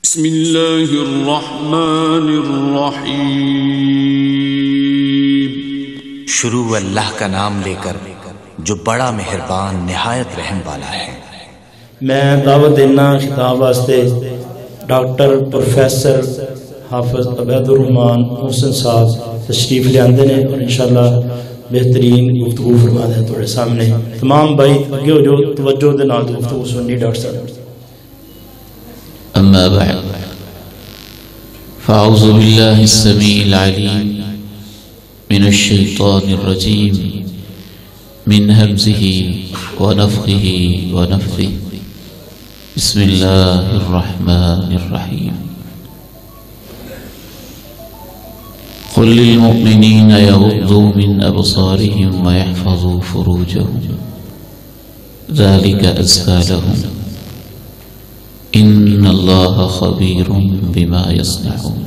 بسم اللہ الرحمن الرحیم۔ شروع اللہ کا نام لے کر جو بڑا مہربان نہایت رحم والا ہے۔ میں دعوت دینا خطاب واسطے ڈاکٹر پروفیسر حافظ عبید الرحمان محسن صاحب تشریف لے آندے نے اور انشاءاللہ بہترین گفتگو فرما دیں تھوڑے سامنے۔ تمام بھائی اگے ہو جو توجہ دے نال گفتگو سننی ڈاکٹر صاحب۔ أما بعد فأعوذ بالله السميع العليم من الشيطان الرجيم من همزه ونفخه ونفثه بسم الله الرحمن الرحيم قل للمؤمنين يغضوا من أبصارهم ويحفظوا فروجهم ذلك أزكى لهم إن الله خبير بما يصنعون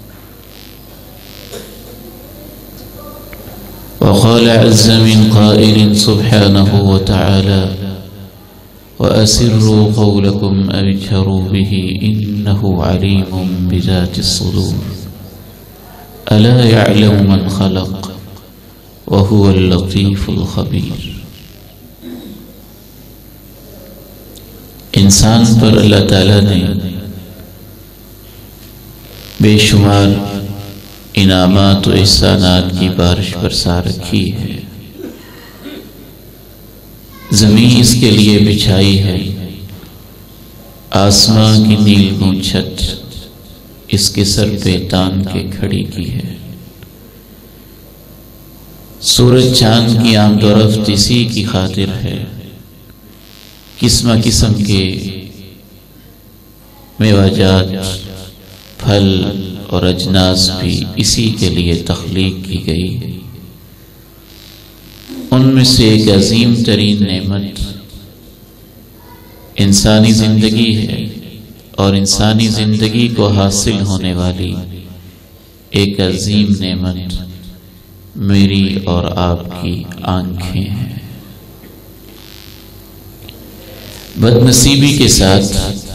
وقال عز من قائل سبحانه وتعالى وأسروا قولكم أو اجهروا به إنه عليم بذات الصدور ألا يعلم من خلق وهو اللطيف الخبير۔ انسان پر اللہ تعالیٰ نے بے شمار انعامات و احسانات کی بارش برسا رکھی ہے۔ زمین اس کے لیے بچھائی ہے، آسمان کی نیل گونچھت اس کے سر پہ تان کے کھڑی کی ہے۔ سورج چاند کی آمد و رفت اسی کی خاطر ہے۔ قسم قسم کے میوجات، پھل اور اجناس بھی اسی کے لیے تخلیق کی گئی ہے۔ ان میں سے ایک عظیم ترین نعمت انسانی زندگی ہے، اور انسانی زندگی کو حاصل ہونے والی ایک عظیم نعمت میری اور آپ کی آنکھیں ہیں۔ بد نصیبی کے ساتھ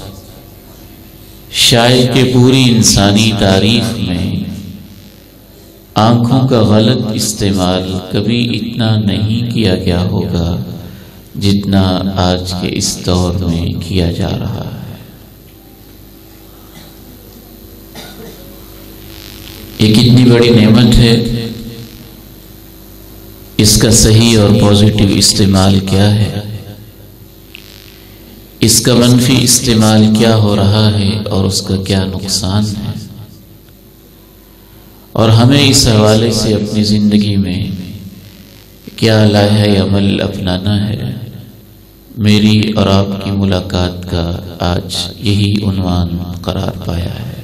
شاید کہ پوری انسانی تاریخ میں آنکھوں کا غلط استعمال کبھی اتنا نہیں کیا گیا ہوگا جتنا آج کے اس دور میں کیا جا رہا ہے۔ یہ کتنی بڑی نعمت ہے، اس کا صحیح اور پازیٹیو استعمال کیا ہے، اس کا منفی استعمال کیا ہو رہا ہے اور اس کا کیا نقصان ہے، اور ہمیں اس حوالے سے اپنی زندگی میں کیا لائحہ عمل اپنانا ہے۔ میری اور آپ کی ملاقات کا آج یہی عنوان قرار پایا ہے۔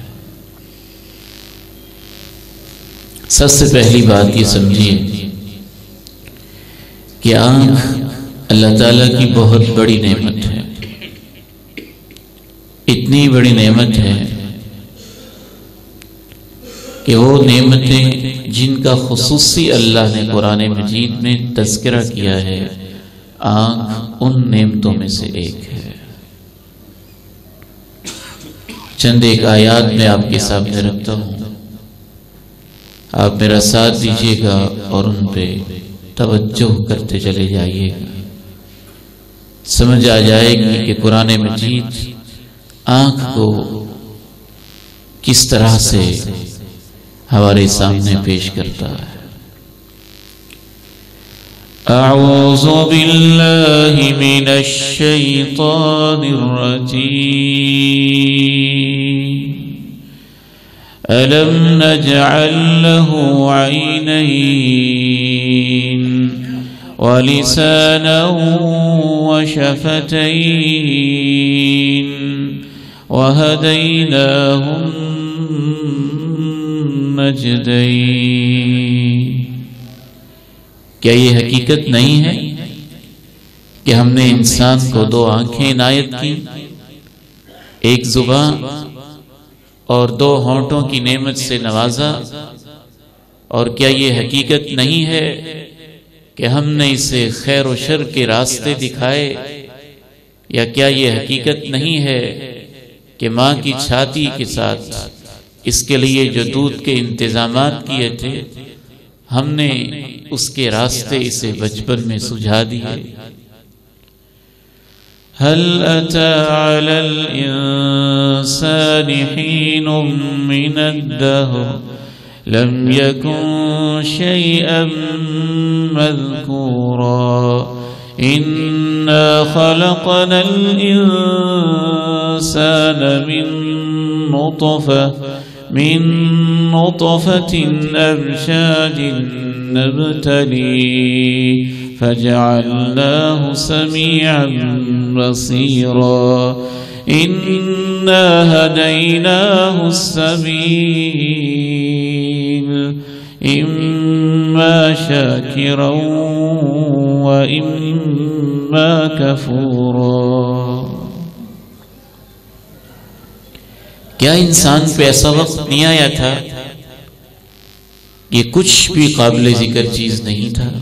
سب سے پہلی بات یہ سمجھیے کہ آنکھ اللہ تعالیٰ کی بہت بڑی نعمت ہے۔ اتنی بڑی نعمت ہے کہ وہ نعمتیں جن کا خصوصی اللہ نے قرآن مجید میں تذکرہ کیا ہے، آنکھ ان نعمتوں میں سے ایک ہے۔ چند ایک آیات میں آپ کے سامنے رکھتا ہوں، آپ میرا ساتھ دیجیے گا اور ان پہ توجہ کرتے چلے جائیے گا۔ سمجھ آ جائے گی کہ قرآن مجید آنکھ کو کس طرح سے ہمارے سامنے پیش کرتا ہے۔ اعوذ باللہ من الشیطان الرجیم الم نجعل له عینین ولسانا وشفتین وَهَدَيْنَاهُ النَّجْدَيْنِ۔ کیا یہ حقیقت نہیں ہے کہ ہم نے انسان کو دو آنکھیں عنایت کی، ایک زبان اور دو ہونٹوں کی نعمت سے نوازا؟ اور کیا یہ حقیقت نہیں ہے کہ ہم نے اسے خیر و شر کے راستے دکھائے؟ یا کیا یہ حقیقت نہیں ہے کہ ماں کی چھاتی کے ساتھ اس کے لیے جو دودھ کے انتظامات کیے تھے ہم نے اس کے راستے اسے بچپن میں سجھا دیے. هل أتى على الإنسان حين من الدهر لم يكن شيئا مذكورا إنا خلقنا الإنسان من نطفة أمشاج نبتليه فجعلناه سميعا بصيرا إنا هديناه السبيل إما شاكرا وإما كفورا. کیا انسان پہ ایسا وقت نہیں آیا تھا یہ کچھ بھی قابل ذکر چیز نہیں تھا؟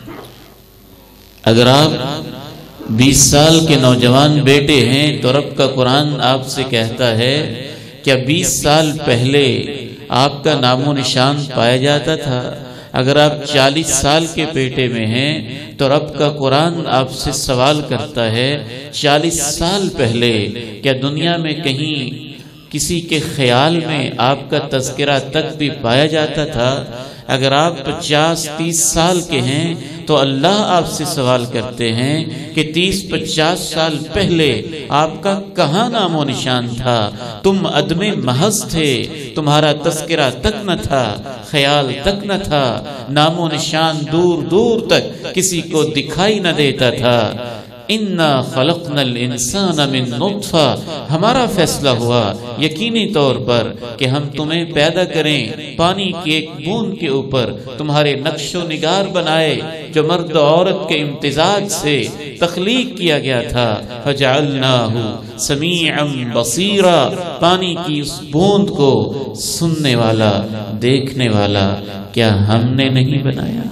اگر آپ 20 سال کے نوجوان بیٹے ہیں تو رب کا قرآن آپ سے کہتا ہے کیا 20 سال پہلے آپ کا نام و نشان پایا جاتا تھا؟ اگر آپ 40 سال کے بیٹے میں ہیں تو رب کا قرآن آپ سے سوال کرتا ہے 40 سال پہلے کیا دنیا میں کہیں کسی کے خیال میں آپ کا تذکرہ تک بھی پایا جاتا تھا؟ اگر آپ 50-30 سال کے ہیں تو اللہ آپ سے سوال کرتے ہیں کہ 30-50 سال پہلے آپ کا کہاں نام و نشان تھا؟ تم عدم محض تھے، تمہارا تذکرہ تک نہ تھا، خیال تک نہ تھا، نام و نشان دور دور تک کسی کو دکھائی نہ دیتا تھا. اِنَّا خَلَقْنَا الْإِنسَانَ مِن نُطْفَةٍ، ہمارا فیصلہ ہوا یقینی طور پر کہ ہم تمہیں پیدا کریں پانی کی ایک بوند کے اوپر، تمہارے نقش و نگار بنائے جو مرد و عورت کے امتزاج سے تخلیق کیا گیا تھا. فَجَعَلْنَاهُ سَمِيعًا بَصِيرًا، پانی کی اس بوند کو سننے والا، دیکھنے والا کیا ہم نے نہیں بنایا؟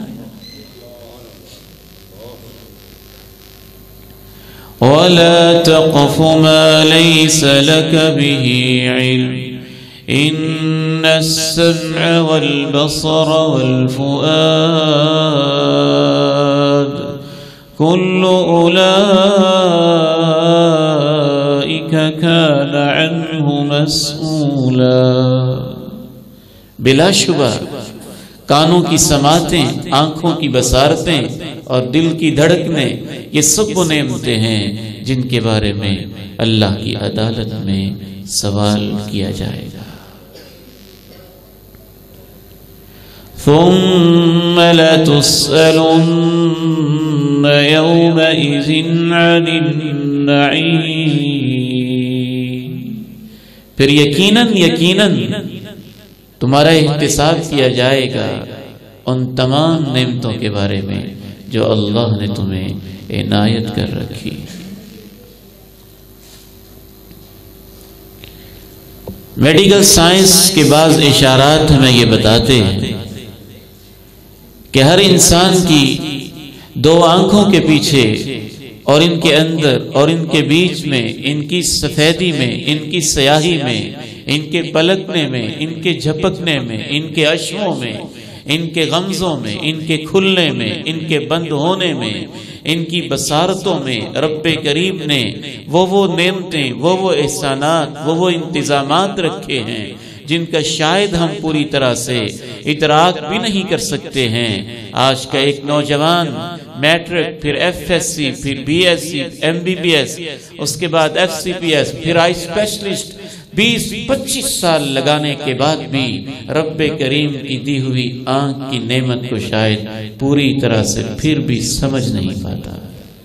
وَلَا تَقْفُ مَا لَيْسَ لَكَ بِهِ عِلْمٌ إِنَّ السَّمْعَ وَالْبَصَرَ وَالْفُؤَادَ كُلُّ أُولَئِكَ كَانَ عَنْهُ مَسْئُولًا. بلا شبہ کانوں کی سماعتیں، آنکھوں کی بصارتیں اور دل کی دھڑکنیں یہ سب وہ نعمتیں ہیں جن کے بارے میں اللہ کی عدالت میں سوال کیا جائے گا. ثم لتسألن يومئذ عن النعيم، پھر یقیناً تمہارا احتساب کیا جائے گا ان تمام نعمتوں کے بارے میں جو اللہ نے تمہیں عنایت کر رکھی. میڈیکل سائنس کے بعض اشارات ہمیں یہ بتاتے ہیں کہ ہر انسان کی 2 آنکھوں کے پیچھے اور ان کے اندر اور ان کے بیچ میں، ان کی سفیدی میں، ان کی سیاہی میں، ان کے پلکنے میں، ان کے جھپکنے میں، ان کے اشووں میں، ان کے غمزوں میں، ان کے کھلنے میں، ان کے بند ہونے میں، ان کی بصارتوں میں رب کریم نے وہ نعمتیں، وہ احسانات، وہ انتظامات رکھے ہیں جن کا شاید ہم پوری طرح سے ادراک بھی نہیں کر سکتے ہیں. آج کا ایک نوجوان میٹرک، پھر FSC، پھر BSc، MBBS، اس کے بعد FCPS، پھر آئی اسپیشلسٹ، 20-25 سال لگانے کے بعد بھی رب کریم کی دی ہوئی آنکھ کی نعمت کو شاید پوری طرح سے پھر بھی سمجھ نہیں پاتا.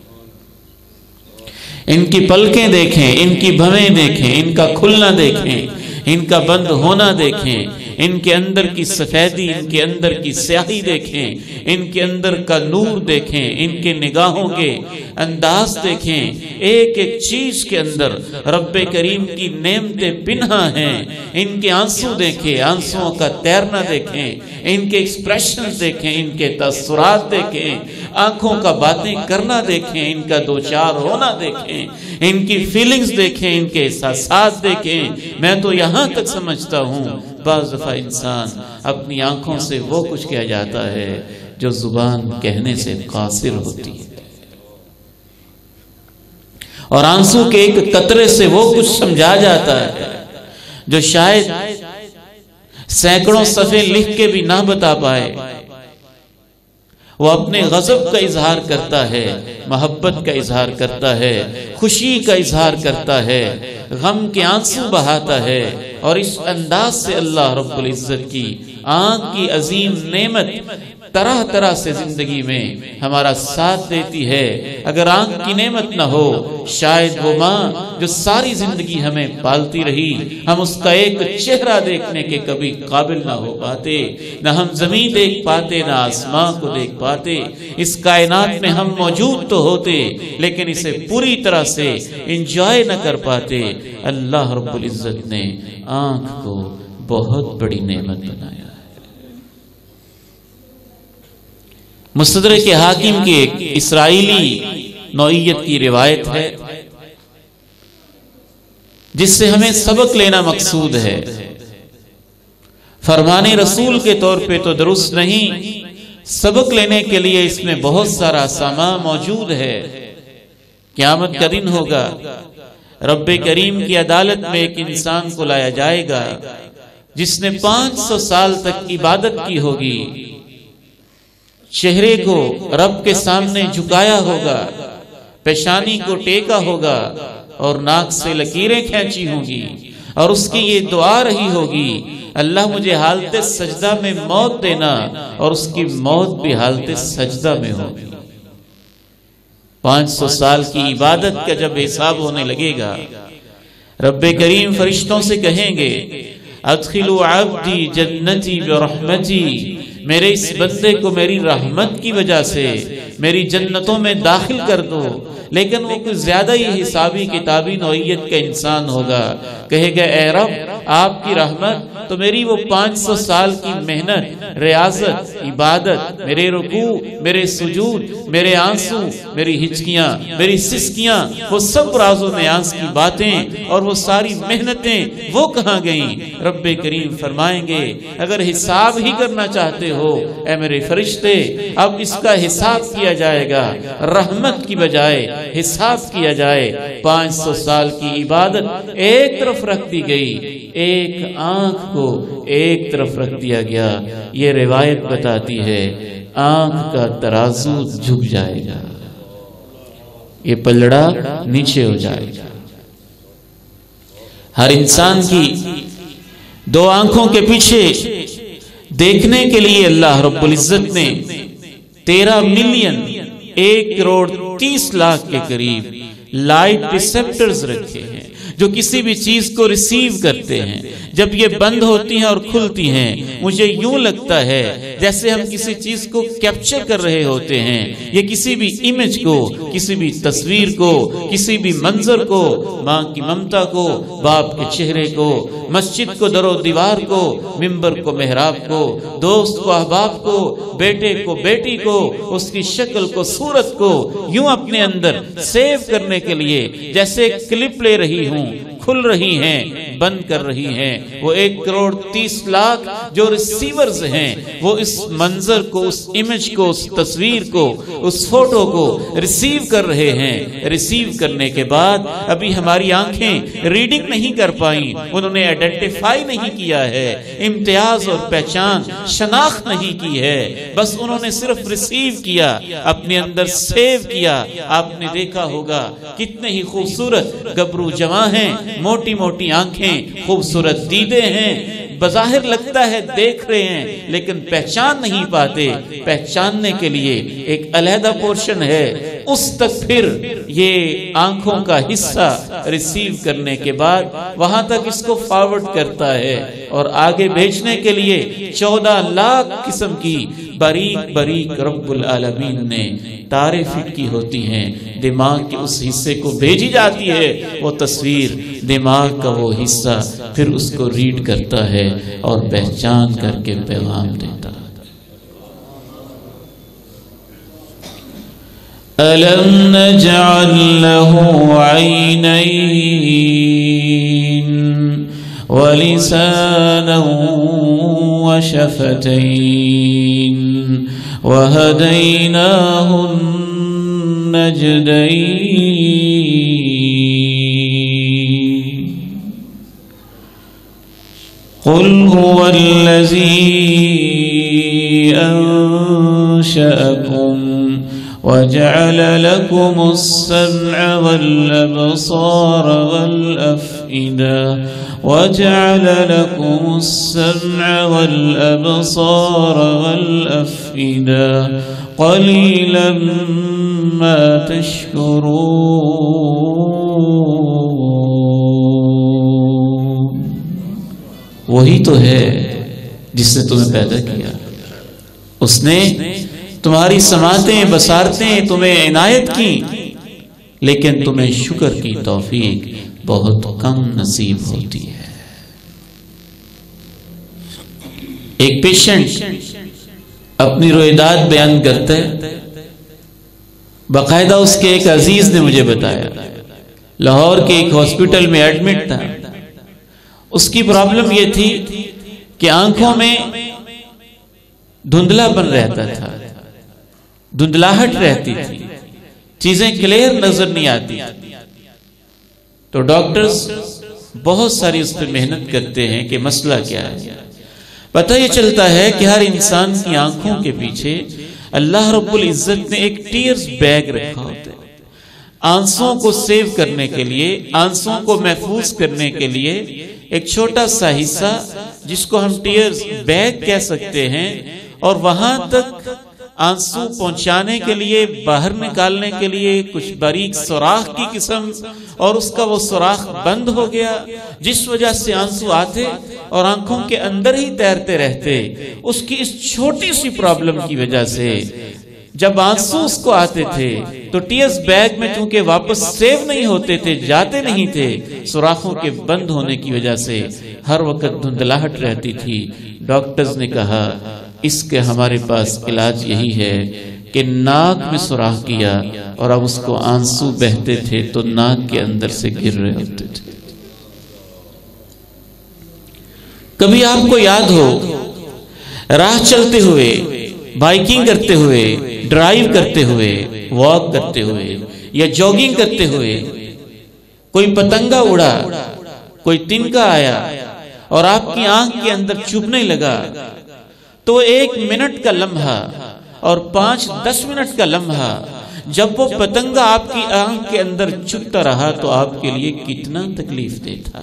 ان کی پلکیں دیکھیں، ان کی بھویں دیکھیں، ان کا کھلنا دیکھیں، ان کا بند ہونا دیکھیں، ان کے اندر کی سفیدی، ان کے اندر کی سیاہی دیکھیں، ان کے اندر کا نور دیکھیں، ان کے نگاہوں کے انداز دیکھیں، ایک ایک چیز کے اندر رب کریم کی نعمتیں پنہا ہیں۔ ان کے آنسو دیکھیں، آنسوؤں کا تیرنا دیکھیں، ان کے ایکسپریشنز دیکھیں، ان کے تاثرات دیکھیں، آنکھوں کا باتیں کرنا دیکھیں، ان کا دو چار ہونا دیکھیں، ان کی فیلنگز دیکھیں، ان کے احساسات دیکھیں۔ میں تو یہاں تک سمجھتا ہوں بعض دفعہ انسان اپنی آنکھوں سے وہ کچھ کہا جاتا ہے جو زبان کہنے سے قاصر ہوتی ہے، اور آنسو کے ایک قطرے سے وہ کچھ سمجھا جاتا ہے جو شاید سینکڑوں صفحے لکھ کے بھی نہ بتا پائے۔ وہ اپنے غضب کا اظہار کرتا ہے، محبت کا اظہار کرتا ہے، خوشی کا اظہار کرتا ہے، غم کے آنسو بہاتا ہے، اور اس انداز سے اللہ رب العزت کی آنکھ کی عظیم نعمت طرح طرح سے زندگی میں ہمارا ساتھ دیتی ہے۔ اگر آنکھ کی نعمت نہ ہو، شاید وہ ماں جو ساری زندگی ہمیں پالتی رہی، ہم اس کا ایک چہرہ دیکھنے کے کبھی قابل نہ ہو پاتے، نہ ہم زمین دیکھ پاتے، نہ آسمان کو دیکھ پاتے۔ اس کائنات میں ہم موجود تو ہوتے لیکن اسے پوری طرح سے انجوائے نہ کر پاتے۔ اللہ رب العزت نے آنکھ کو بہت بڑی نعمت بنایا۔ مستدرک حاکم کی ایک اسرائیلی نوعیت کی روایت ہے جس سے ہمیں سبق لینا مقصود ہے۔ فرمان رسول کے طور پہ تو درست نہیں، سبق لینے کے لیے اس میں بہت سارا سامان موجود ہے۔ قیامت کا دن ہوگا، رب کریم کی عدالت میں ایک انسان کو لایا جائے گا جس نے 500 سال تک عبادت کی ہوگی، چہرے کو رب کے سامنے جھکایا ہوگا، پیشانی کو ٹیکا ہوگا اور ناک سے لکیریں کھینچی ہوں گی، اور اس کی یہ دعا رہی ہوگی، اللہ مجھے حالت سجدہ میں موت دینا، اور اس کی موت بھی حالت سجدہ میں ہوگی۔ 500 سال کی عبادت کا جب حساب ہونے لگے گا، رب کریم فرشتوں سے کہیں گے ادخلوا عبدی جنتی برحمتی، میرے اس بندے کو میری رحمت کی وجہ سے میری جنتوں میں داخل کر دو۔ لیکن وہ کچھ زیادہ ہی حسابی کتابی نوعیت کا انسان ہوگا، کہے گا اے رب آپ کی رحمت تو میری وہ 500 سال کی محنت، ریاضت، عبادت، میرے رکوع، میرے سجود، میرے آنسو، میری ہچکیاں، میری سسکیاں، وہ سب راز و نیاز کی باتیں اور وہ ساری محنتیں وہ کہاں گئیں؟ رب کریم فرمائیں گے اگر حساب ہی کرنا چاہتے ہو اے میرے فرشتے، اب اس کا حساب کیا جائے گا، رحمت کی بجائے حساب کیا جائے۔ 500 سال کی عبادت ایک طرف رکھ دی گئی، ایک آنکھ کو ایک طرف رکھ دیا گیا۔ یہ روایت بتاتی ہے آنکھ کا ترازو جھک جائے گا، یہ پلڑا نیچے ہو جائے گا۔ ہر انسان کی دو آنکھوں کے پیچھے دیکھنے کے لیے اللہ رب العزت نے 13 ملین 1,30,00,000 کے قریب لائٹ ریسیپٹرز رکھے ہیں جو کسی بھی چیز کو ریسیو کرتے ہیں۔ جب یہ بند ہوتی ہیں اور کھلتی ہیں، مجھے یوں لگتا ہے جیسے ہم کسی چیز کو کیپچر کر رہے ہوتے ہیں، یہ کسی بھی امیج کو، کسی بھی تصویر کو، کسی بھی منظر کو، ماں کی ممتا کو، باپ کے چہرے کو، مسجد کو در و دیوار کو، ممبر کو محراب کو، دوست کو احباب کو، بیٹے کو بیٹی کو، اس کی شکل کو صورت کو یوں اپنے اندر سیو کرنے کے لیے جیسے کلپ لے رہی ہوں، کھل رہی ہیں، بند کر رہی ہیں۔ وہ 1,30,00,000 جو ریسیورز ہیں وہ اس منظر کو، اس امیج کو، اس تصویر کو، اس فوٹو کو ریسیو کر رہے ہیں۔ ریسیو کرنے کے بعد ابھی ہماری آنکھیں ریڈنگ نہیں کر پائیں، انہوں نے آئیڈینٹیفائی نہیں کیا ہے، امتیاز اور پہچان شناخت نہیں کی ہے، بس انہوں نے صرف ریسیو کیا، اپنے اندر سیو کیا۔ آپ نے دیکھا ہوگا کتنے ہی خوبصورت گبرو جوان ہیں، موٹی موٹی آنکھیں، خوبصورت دیدے ہیں، بظاہر لگتا ہے دیکھ رہے ہیں لیکن پہچان نہیں پاتے۔ پہچاننے کے لیے ایک علیحدہ پورشن ہے، اس تک پھر یہ آنکھوں کا حصہ ریسیو کرنے کے بعد وہاں تک اس کو فارورڈ کرتا ہے اور آگے بھیجنے کے لیے 14 لاکھ قسم کی باریک باریک رب العالمین نے تارے فٹ کی ہوتی ہیں، دماغ کے اس حصے کو بھیجی جاتی ہے، وہ تصویر دماغ کا وہ حصہ پھر اس کو ریڈ کرتا ہے اور پہچان کر کے پیغام دیتا ہے۔ أَلَمْ نَجْعَلْ لَهُ عَيْنَيْنِ وَلِسَانًا وَشَفَتَيْنِ وَهَدَيْنَاهُ النَّجْدَيْنِ قُلْ هُوَ الَّذِي أَنشَأَكُمْ وَجَعَلَ لَكُمُ السَّمْعَ وَالْأَبْصَارَ وَالْأَفْئِدَةَ وَجَعَلَ لَكُمُ السَّمْعَ وَالْأَبْصَارَ وَالْأَفْئِدَةَ قَلِيلًا مَا تَشْكُرُونَ۔ وہی تو ہے جس نے تمہیں پیدا کیا، اس نے تمہاری سماعتیں بصارتیں تمہیں عنایت کی، لیکن تمہیں شکر کی توفیق بہت کم نصیب ہوتی ہے۔ ایک پیشنٹ اپنی رویداد بیان کرتا ہے، باقاعدہ اس کے ایک عزیز نے مجھے بتایا، لاہور کے ایک ہاسپٹل میں ایڈمٹ تھا۔ اس کی پرابلم یہ تھی کہ آنکھوں میں دھندلا پن رہتا تھا، دھندلاہٹ رہتی تھی، چیزیں کلیئر نظر نہیں آتی۔ تو ڈاکٹرز بہت ساری اس پہ محنت کرتے ہیں کہ مسئلہ کیا ہے۔ پتہ یہ چلتا ہے کہ ہر انسان کی آنکھوں کے پیچھے اللہ رب العزت نے ایک ٹیئرز بیگ رکھا ہوتا ہے، آنسوں کو سیو کرنے کے لیے، آنسوں کو محفوظ کرنے کے لیے ایک چھوٹا سا حصہ جس کو ہم ٹیئرز بیگ کہہ سکتے ہیں، اور وہاں تک آنسو پہنچانے کے لیے، باہر نکالنے کے لیے کچھ باریک سوراخ کی قسم، اور اس کا وہ سوراخ بند ہو گیا، جس وجہ سے آنسو آتے اور آنکھوں کے اندر ہی تیرتے رہتے۔ اس کی اس چھوٹی سی پرابلم کی وجہ سے جب آنسو اس کو آتے تھے تو ٹیئرز بیگ میں چونکہ واپس سیو نہیں ہوتے تھے، جاتے نہیں تھے، سوراخوں کے بند ہونے کی وجہ سے ہر وقت دھندلاہٹ رہتی تھی۔ ڈاکٹرز نے کہا اس کے ہمارے پاس علاج یہی ہے کہ ناک میں سوراخ کیا، اور اب اس کو آنسو بہتے تھے تو ناک کے اندر سے گر رہے ہوتے تھے۔ کبھی آپ کو یاد ہو راہ چلتے ہوئے، بائیکنگ کرتے ہوئے، ڈرائیو کرتے ہوئے، واک کرتے ہوئے یا جاگنگ کرتے ہوئے کوئی پتنگا اڑا، کوئی تنکا آیا اور آپ کی آنکھ کے اندر چبھنے لگا، تو 1 منٹ کا لمحہ اور 5-10 منٹ کا لمحہ جب وہ پتنگا آپ کی آنکھ کے اندر چبھتا رہا تو آپ کے لیے کتنا تکلیف دہ تھا۔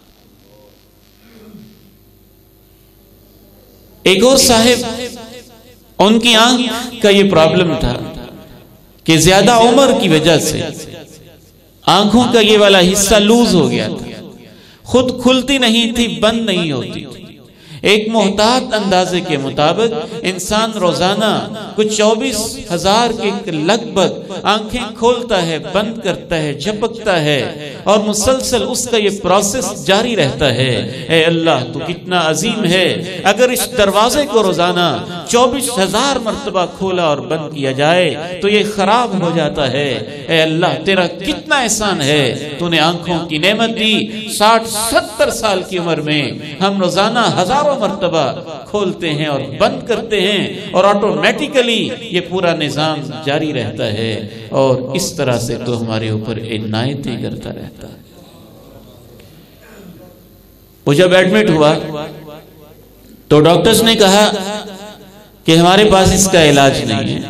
ایک اور صاحب، ان کی آنکھ کا یہ پرابلم تھا کہ زیادہ عمر کی وجہ سے آنکھوں کا یہ والا حصہ لوز ہو گیا تھا، خود کھلتی نہیں تھی، بند نہیں ہوتی تھی۔ ایک محتاط اندازے کے مطابق انسان روزانہ کچھ 24,000 کے لگ بھگ آنکھیں کھولتا ہے، بند کرتا ہے، جھپکتا ہے، اور مسلسل اس کا یہ پروسیس جاری رہتا ہے۔ اے اللہ تو کتنا عظیم ہے، اگر اس دروازے کو روزانہ 24,000 مرتبہ کھولا اور بند کیا جائے تو یہ خراب ہو جاتا ہے۔ اے اللہ تیرا کتنا احسان ہے، تو نے آنکھوں کی نعمت دی۔ 60-70 سال کی عمر میں ہم روزانہ ہزاروں مرتبہ کھولتے ہیں اور بند کرتے ہیں، اور آٹومیٹیکلی یہ پورا نظام جاری رہتا ہے، اور اس طرح سے تو ہمارے اوپر عنایتیں کرتا رہتا ہے۔ وہ جب ایڈمٹ ہوا تو ڈاکٹرز نے کہا کہ ہمارے پاس اس کا علاج نہیں ہے،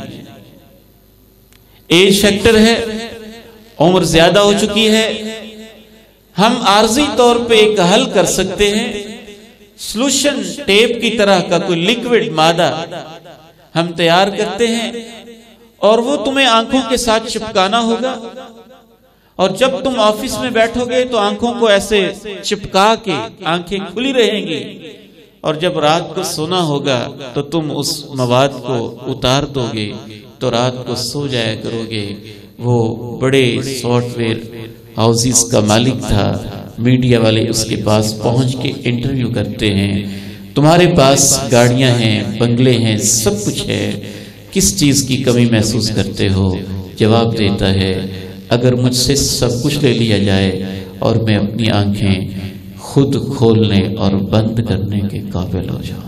ایج فیکٹر ہے، عمر زیادہ ہو چکی ہے، ہم عارضی طور پہ ایک حل کر سکتے ہیں، سلوشن ٹیپ کی طرح کا کوئی لیکوڈ مادہ ہم تیار کرتے ہیں اور وہ تمہیں آنکھوں کے ساتھ چپکانا ہوگا، اور جب تم آفس میں بیٹھو گے تو آنکھوں کو ایسے چپکا کے آنکھیں کھلی رہیں گی، اور جب رات کو سونا ہوگا تو تم اس مواد کو اتار دو گے تو رات کو سو جایا کرو گے۔ وہ بڑے سافٹ ویئر ہاؤسز کا مالک تھا، میڈیا والے اس کے پاس پہنچ کے انٹرویو کرتے ہیں، تمہارے پاس گاڑیاں ہیں، بنگلے ہیں، سب کچھ ہے، کس چیز کی کمی محسوس کرتے ہو؟ جواب دیتا ہے اگر مجھ سے سب کچھ لے لیا جائے اور میں اپنی آنکھیں خود کھولنے اور بند کرنے کے قابل ہو جاؤں۔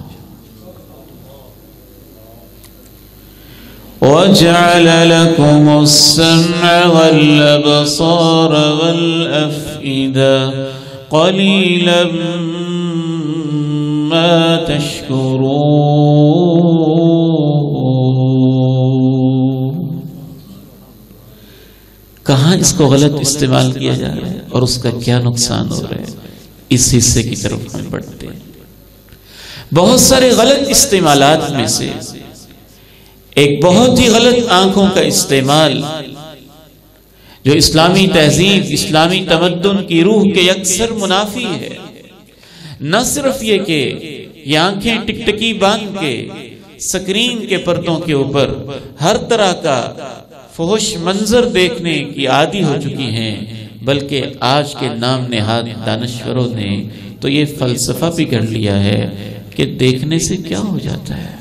وَجَعَلَ لَكُمُ السَّمْعَ وَالْأَبْصَارَ وَالْأَفْئِدَةَ قَلِيلًا مَا تَشْكُرُونَ۔ کہاں اس کو غلط استعمال کیا جا رہا ہے اور اس کا کیا نقصان ہو رہا ہے، اس حصے کی طرف ہم بڑھتے ہیں۔ بہت سارے غلط استعمالات میں سے ایک بہت ہی غلط آنکھوں کا استعمال، جو اسلامی تہذیب، اسلامی تمدن کی روح کے اکثر منافی ہے۔ نہ صرف یہ کہ یہ آنکھیں ٹکٹکی باندھ کے سکرین کے پردوں کے اوپر ہر طرح کا فحش منظر دیکھنے کی عادی ہو چکی ہیں، بلکہ آج کے نام نہاد دانشوروں نے تو یہ فلسفہ بھی گھڑ لیا ہے کہ دیکھنے سے کیا ہو جاتا ہے۔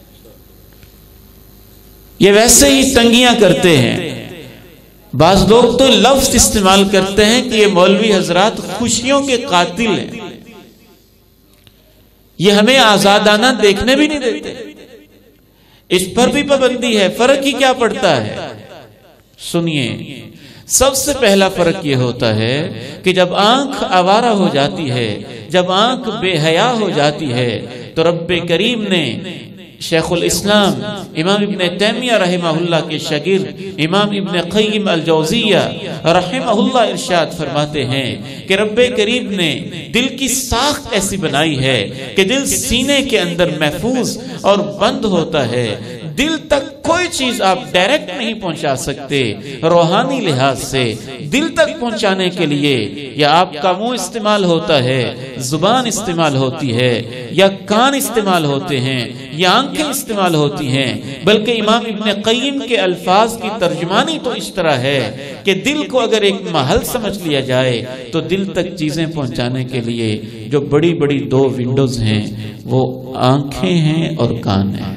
یہ ویسے ہی تنگیاں کرتے ہیں۔ بعض لوگ تو لفظ استعمال کرتے ہیں کہ یہ مولوی حضرات خوشیوں کے قاتل ہیں، یہ ہمیں آزادانہ دیکھنے بھی نہیں دیتے، اس پر بھی پابندی ہے۔ فرق ہی کیا پڑتا ہے؟ سنیے، سب سے پہلا فرق یہ ہوتا ہے کہ جب آنکھ آوارہ ہو جاتی ہے، جب آنکھ بے حیا ہو جاتی ہے، تو رب کریم نے شیخ الاسلام امام ابن تیمیہ رحمہ اللہ کے شاگرد امام ابن قیم الجوزیہ رحمہ اللہ ارشاد فرماتے ہیں کہ رب کریم نے دل کی ساخت ایسی بنائی ہے کہ دل سینے کے اندر محفوظ اور بند ہوتا ہے، دل تک کوئی چیز آپ ڈائریکٹ نہیں پہنچا سکتے۔ روحانی لحاظ سے دل تک پہنچانے کے لیے یا آپ کا منہ استعمال ہوتا ہے، زبان استعمال ہوتی ہے، یا کان استعمال ہوتے ہیں، یا آنکھیں استعمال ہوتی ہیں، بلکہ امام ابن قیم کے الفاظ کی ترجمانی تو اس طرح ہے کہ دل کو اگر ایک محل سمجھ لیا جائے تو دل تک چیزیں پہنچانے کے لیے جو بڑی بڑی دو ونڈوز ہیں وہ آنکھیں ہیں اور کان ہیں۔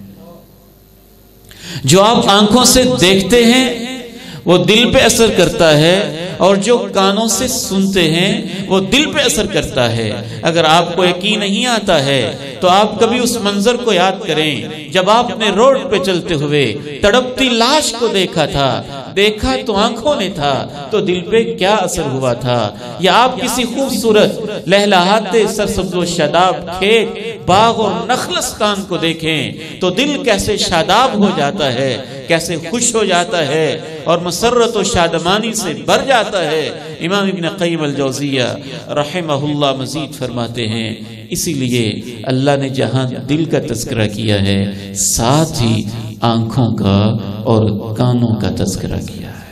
جو آپ آنکھوں سے دیکھتے ہیں وہ دل پہ اثر کرتا ہے، اور جو کانوں سے سنتے ہیں وہ دل پہ اثر کرتا ہے۔ اگر آپ کو یقین نہیں آتا ہے تو آپ کبھی اس منظر کو یاد کریں جب آپ نے روڈ پہ چلتے ہوئے تڑپتی لاش کو دیکھا تھا، دیکھا تو آنکھوں نے تھا تو دل پہ کیا اثر ہوا تھا۔ یا آپ کسی خوبصورت لہلہاتے سرسبز و شاداب کھیت، باغ اور نخلستان کو دیکھیں تو دل کیسے شاداب ہو جاتا ہے، کیسے خوش ہو جاتا ہے اور مسرت و شادمانی سے بھر جاتا ہے۔ امام ابن قیم الجوزیہ رحمہ اللہ مزید فرماتے ہیں اسی لیے اللہ نے جہاں دل کا تذکرہ کیا ہے ساتھ ہی آنکھوں کا اور کانوں کا تذکرہ کیا ہے۔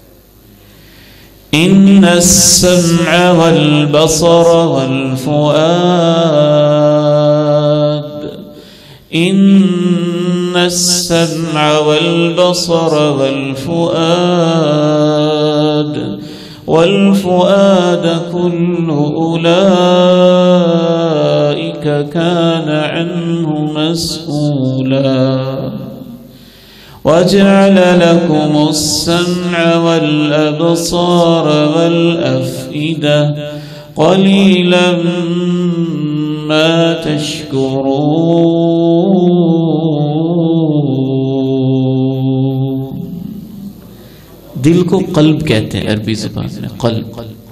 ان السمع والبصر والفؤاد، ان السمع والبصر والفؤاد كل أولئك كان عنه مسؤولا وجعل لكم السمع والأبصار والأفئدة قليلا ما تشكرون۔ دل کو قلب کہتے ہیں عربی زبان میں، قلب۔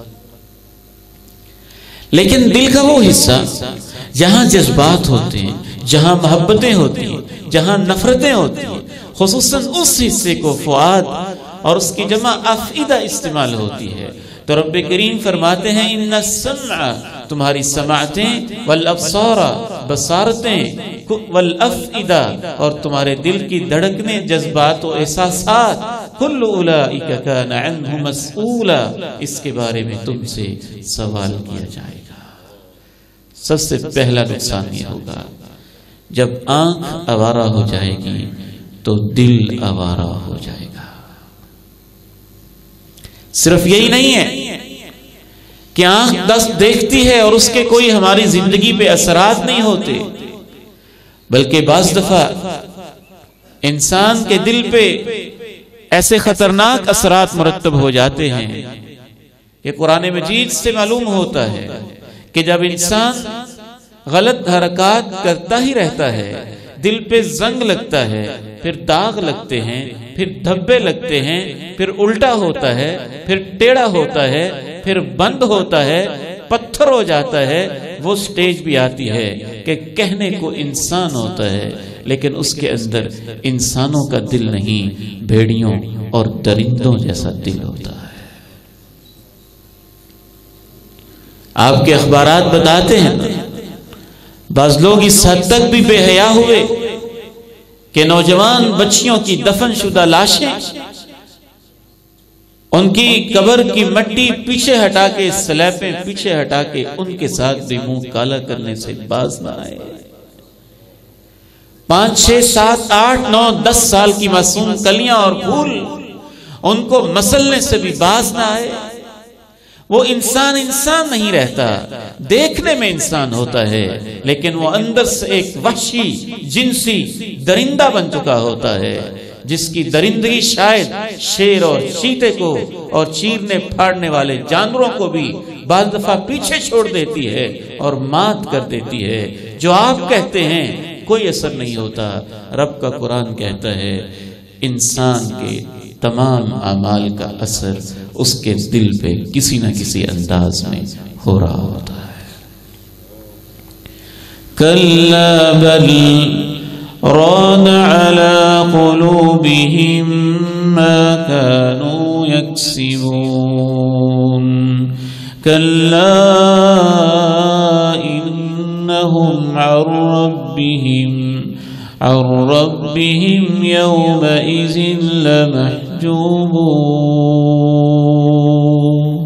لیکن دل کا وہ حصہ جہاں جذبات ہوتے ہیں، جہاں محبتیں ہوتی ہیں، جہاں نفرتیں ہوتی ہیں، خصوصاً اس حصے کو فؤاد اور اس کی جمع افئدہ استعمال ہوتی ہے۔ تو رب کریم فرماتے ہیں ان السمع، تمہاری سماعتیں، والابصار، بصارتیں، والافئدہ، اور تمہارے دل کی دھڑکنے، جذبات و احساسات، کل اولئک کان عنہ مسئولا، اس کے بارے میں تم سے سوال کیا جائے گا۔ سب سے پہلا نقصان یہ ہوگا جب آنکھ آوارہ ہو جائے گی تو دل آوارہ ہو جائے گا۔ صرف یہی نہیں ہے کہ آنکھ دست دیکھتی ہے اور اس کے کوئی ہماری زندگی پہ اثرات نہیں ہوتے، بلکہ بعض دفعہ انسان کے دل پہ ایسے خطرناک اثرات مرتب ہو جاتے ہیں کہ قرآن مجید سے معلوم ہوتا ہے کہ جب انسان غلط حرکات کرتا ہی رہتا ہے، دل پہ زنگ لگتا ہے، پھر داغ لگتے ہیں، پھر دھبے لگتے ہیں، پھر الٹا ہوتا ہے، پھر ٹیڑھا ہوتا ہے، پھر بند ہوتا ہے، پتھر ہو جاتا ہے، وہ سٹیج بھی آتی ہے کہ کہنے کو انسان ہوتا ہے لیکن اس کے اندر انسانوں کا دل نہیں، بھیڑیوں اور درندوں جیسا دل ہوتا ہے۔ آپ کے اخبارات بتاتے ہیں بعض لوگ اس حد تک بھی بے حیا ہوئے کہ نوجوان بچیوں کی دفن شدہ لاشیں ان کی قبر کی مٹی پیچھے ہٹا کے، سلیبیں پیچھے ہٹا کے ان کے ساتھ بھی منہ کالا کرنے سے باز نہ آئے۔ 5 6 7 8 9 10 سال کی معصوم کلیاں اور پھول ان کو مسلنے سے بھی باز نہ آئے۔ وہ انسان نہیں رہتا، دیکھنے میں انسان ہوتا ہے لیکن وہ اندر سے ایک وحشی جنسی درندہ بن چکا ہوتا ہے، جس کی درندگی شاید شیر اور چیتے کو اور چیرنے پھاڑنے والے جانوروں کو بھی بعض دفعہ پیچھے چھوڑ دیتی ہے اور مات کر دیتی ہے۔ جو آپ کہتے ہیں کوئی اثر نہیں ہوتا، رب کا قرآن کہتا ہے انسان کے تمام اعمال کا اثر اس کے دل پہ کسی نہ کسی انداز میں ہو رہا ہوتا ہے۔ کلا بل ران على قلوبهم ما كانوا يكسبون كلا إنهم عن ربهم يومئذ لمحجوبون۔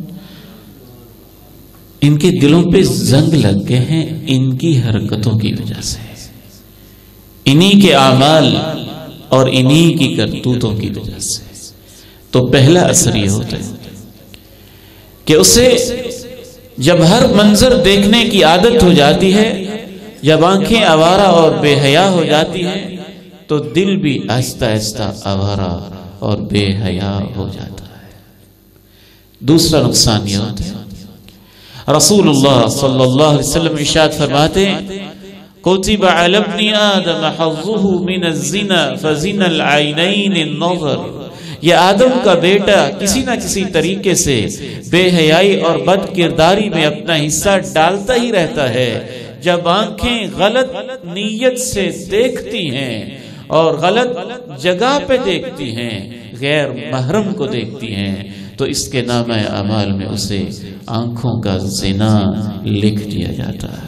ان کے دلوں پہ زنگ لگ گئے ہیں ان کی حرکتوں کی وجہ سے، انہی کے اعمال اور انہی کی کرتوتوں کی وجہ سے۔ تو پہلا اثر یہ ہوتا ہے کہ اسے جب ہر منظر دیکھنے کی عادت ہو جاتی ہے، جب آنکھیں آوارہ اور بے حیا ہو جاتی ہیں تو دل بھی آہستہ آہستہ آوارہ اور بے حیا ہو جاتا ہے۔ دوسرا نقصان یہ ہوتا ہے، رسول اللہ صلی اللہ علیہ وسلم ارشاد فرماتے ہیں کتب علی ابن آدم حظه من الزنا فزنا العینین النظر۔ یہ آدم کا بیٹا کسی نہ کسی طریقے سے بے حیائی اور بد کرداری میں اپنا حصہ ڈالتا ہی رہتا ہے۔ جب آنکھیں غلط نیت سے دیکھتی ہیں اور غلط جگہ پہ دیکھتی ہیں، غیر محرم کو دیکھتی ہیں، تو اس کے نامہ اعمال میں اسے آنکھوں کا زنا لکھ دیا جاتا ہے۔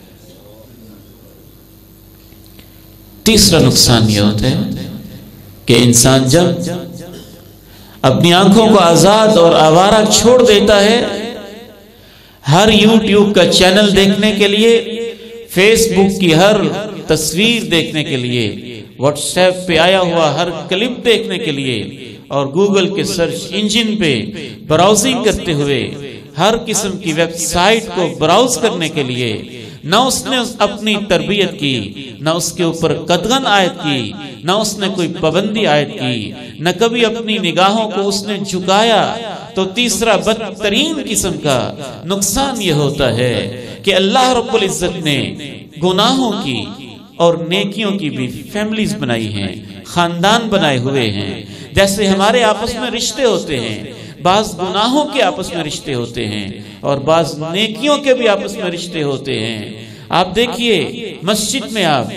تیسرا نقصان یہ ہوتا ہے کہ انسان جب اپنی آنکھوں کو آزاد اور آوارہ چھوڑ دیتا ہے، ہر یوٹیوب کا چینل دیکھنے کے لیے، فیس بک کی ہر تصویر دیکھنے کے لیے، واٹس ایپ پہ آیا ہوا ہر کلپ دیکھنے کے لیے، اور گوگل کے سرچ انجن پہ براؤزنگ کرتے ہوئے ہر قسم کی ویب سائٹ کو براؤز کرنے کے لیے، نہ اس نے اپنی تربیت کی، نہ اس کے اوپر قدغن عائد کی، نہ اس نے کوئی پابندی عائد کی، نہ کبھی اپنی نگاہوں کو اس نے جھکایا، تو تیسرا بدترین قسم کا نقصان یہ ہوتا ہے کہ اللہ رب العزت نے گناہوں کی اور نیکیوں کی بھی فیملیز بنائی ہیں، خاندان بنائے ہوئے ہیں۔ جیسے ہمارے آپس میں رشتے ہوتے ہیں، بعض گناہوں کے آپس میں رشتے ہوتے ہیں اور بعض نیکیوں کے بھی آپس میں رشتے ہوتے ہیں۔ آپ دیکھیے مسجد میں آپ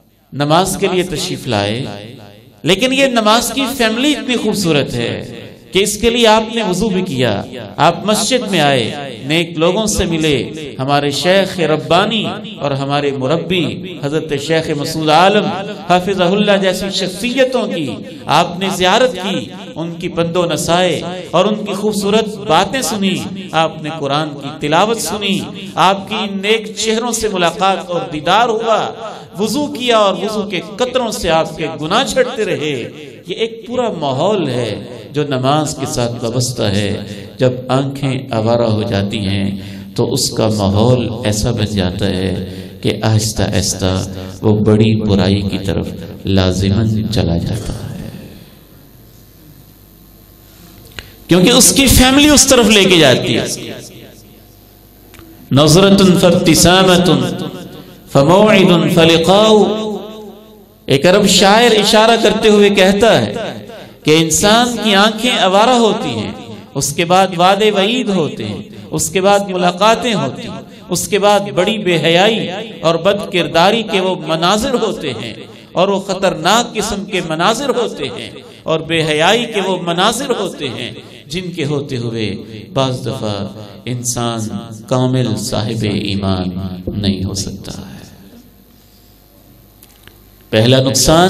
نماز کے لیے تشریف لائے، لیکن یہ نماز کی فیملی اتنی خوبصورت ہے کہ اس کے لیے آپ نے وضو بھی کیا، آپ مسجد میں آئے، نیک لوگوں سے ملے، ہمارے شیخ ربانی اور ہمارے مربی حضرت شیخ مسعود عالم حافظہ اللہ جیسی شخصیتوں کی آپ نے زیارت کی، ان کی بند و نصائح اور ان کی خوبصورت باتیں سنی، آپ نے قرآن کی تلاوت سنی، آپ کی ان نیک چہروں سے ملاقات اور دیدار ہوا، وضو کیا اور وضو کے قطروں سے آپ کے گناہ چھڑتے رہے۔ یہ ایک پورا ماحول ہے جو نماز کے ساتھ وابستہ ہے۔ جب آنکھیں آوارہ ہو جاتی ہیں تو اس کا ماحول ایسا بن جاتا ہے کہ آہستہ آہستہ وہ بڑی برائی کی طرف لازماً چلا جاتا ہے، کیونکہ اس کی فیملی اس طرف لے کے جاتی ہے۔ نظرۃ فابتسامۃ فموعد فلقاء، ایک عرب شاعر اشارہ کرتے ہوئے کہتا ہے کہ انسان کی آنکھیں آوارہ ہوتی ہیں، اس کے بعد وعدے وعید ہوتے ہیں، اس کے بعد ملاقاتیں ہوتی ہیں، اس کے بعد بڑی بے حیائی اور بد کرداری کے وہ مناظر ہوتے ہیں، اور وہ خطرناک قسم کے مناظر ہوتے ہیں، اور بے حیائی کے وہ مناظر ہوتے ہیں جن کے ہوتے ہوئے بعض دفعہ انسان کامل صاحب ایمان نہیں ہو سکتا ہے۔ پہلا نقصان،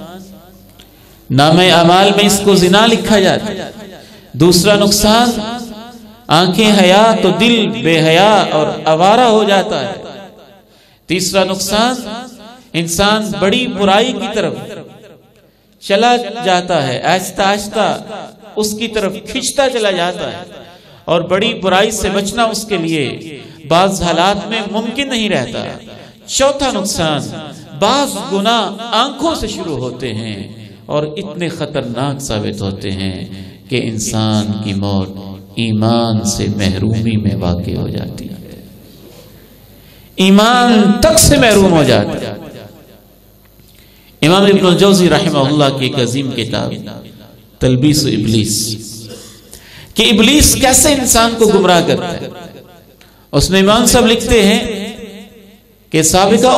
نامہ اعمال میں اس کو زنا لکھا جاتا ہے۔ دوسرا نقصان، آنکھیں حیا تو دل بے حیا اور آوارہ ہو جاتا ہے۔ تیسرا نقصان، انسان بڑی برائی کی طرف چلا جاتا ہے، آہستہ آہستہ اس کی طرف کھنچتا چلا جاتا ہے، اور بڑی برائی سے بچنا اس کے لیے بعض حالات میں ممکن نہیں رہتا۔ چوتھا نقصان، بعض گناہ آنکھوں سے شروع ہوتے ہیں اور اتنے خطرناک ثابت ہوتے ہیں کہ انسان کی موت ایمان سے محرومی میں واقع ہو جاتی ہے، ایمان تک سے محروم ہو جاتا ہے۔ امام ابن الجوزی رحمہ اللہ کی ایک عظیم کتاب تلبیس ابلیس، کہ ابلیس کیسے انسان کو گمراہ کرتا ہے، اس میں امام صاحب لکھتے ہیں کہ سابقہ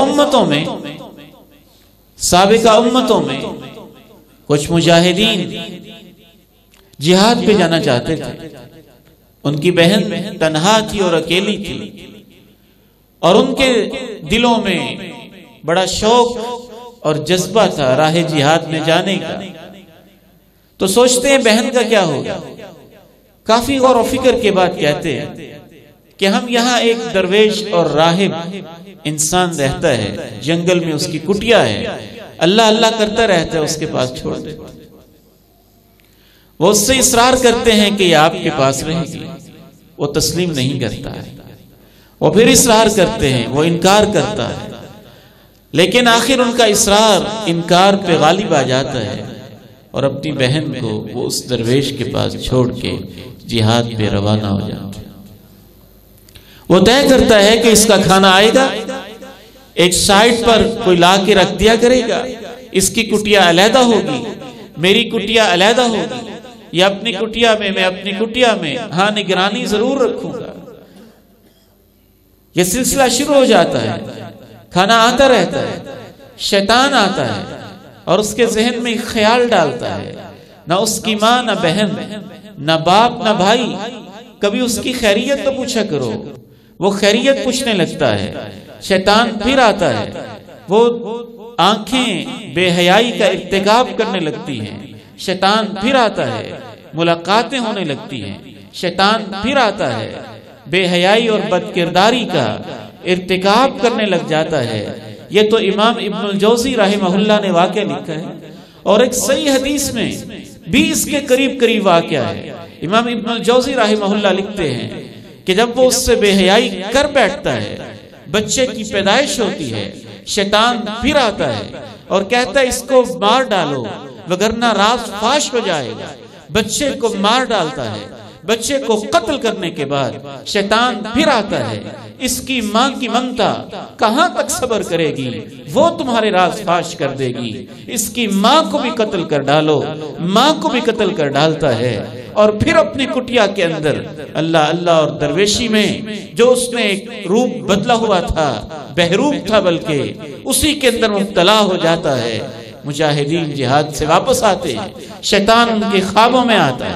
امتوں میں کچھ مجاہدین جہاد پہ جانا چاہتے تھے، ان کی بہن تنہا تھی اور اکیلی تھی، اور ان کے دلوں میں بڑا شوق اور جذبہ تھا راہ جہاد میں جانے کا۔ تو سوچتے ہیں بہن کا کیا ہوگا، کافی غور و فکر کے بعد کہتے ہیں کہ ہم یہاں ایک درویش اور راہب انسان رہتا ہے، جنگل میں اس کی کٹیا ہے، اللہ اللہ کرتا رہتا ہے، اس کے پاس چھوڑ دے۔ وہ اس سے اصرار کرتے ہیں کہ یہ آپ کے پاس رہے گی، وہ تسلیم نہیں کرتا ہے، وہ پھر اصرار کرتے ہیں، وہ انکار کرتا ہے، لیکن آخر ان کا اصرار انکار پہ غالب آ جاتا ہے، اور اپنی بہن کو وہ اس درویش کے پاس چھوڑ کے جہاد پہ روانہ ہو جاتا ہے۔ وہ طے کرتا ہے کہ اس کا کھانا آئے گا، ایک سائٹ پر کوئی لا کے رکھ دیا کرے گا، اس کی کٹیا علیحدہ ہوگی، میری کٹیا علیحدہ ہوگی، یا اپنی کٹیا میں میں اپنی کٹیا میں، ہاں نگرانی ضرور رکھوں گا۔ یہ سلسلہ شروع ہو جاتا ہے، کھانا آتا رہتا ہے، شیطان آتا ہے اور اس کے ذہن میں خیال ڈالتا ہے، نہ اس کی ماں نہ بہن نہ باپ نہ بھائی، کبھی اس کی خیریت تو پوچھا کرو۔ وہ خیریت پوچھنے لگتا ہے، شیطان پھر آتا ہے، وہ آنکھیں بے حیائی کا ارتکاب کرنے لگتی ہیں، شیطان پھر آتا ہے، ملاقاتیں ہونے لگتی ہیں، شیطان پھر آتا ہے، بے حیائی اور بد کرداری کا ارتکاب کرنے لگ جاتا ہے۔ یہ تو امام ابن الجوزی رحمہ اللہ نے واقعہ لکھا ہے، اور ایک صحیح حدیث میں بھی اس کے قریب قریب واقعہ ہے۔ امام ابن الجوزی رحمہ اللہ لکھتے ہیں کہ جب وہ اس سے بے حیائی کر بیٹھتا ہے، بچے کی پیدائش ہوتی ہے، شیطان پھر آتا ہے اور کہتا ہے اس کو مار ڈالو وگرنہ راز فاش ہو جائے گا۔ بچے کو مار ڈالتا ہے، بچے کو قتل کرنے کے بعد شیطان پھر آتا ہے، اس کی ماں کی ممتا کہاں تک صبر کرے گی، وہ تمہارے راز فاش کر دے گی، اس کی ماں کو بھی قتل کر ڈالو، ماں کو بھی قتل کر ڈالتا ہے، اور پھر اپنی کٹیا کے اندر اللہ اللہ اور درویشی میں جو اس نے ایک روپ بدلا ہوا تھا، بہروپ تھا بلکہ، اسی کے اندر مبتلا ہو جاتا ہے۔ مجاہدین جہاد سے واپس آتے ہیں، شیطان ان کے خوابوں میں آتا ہے،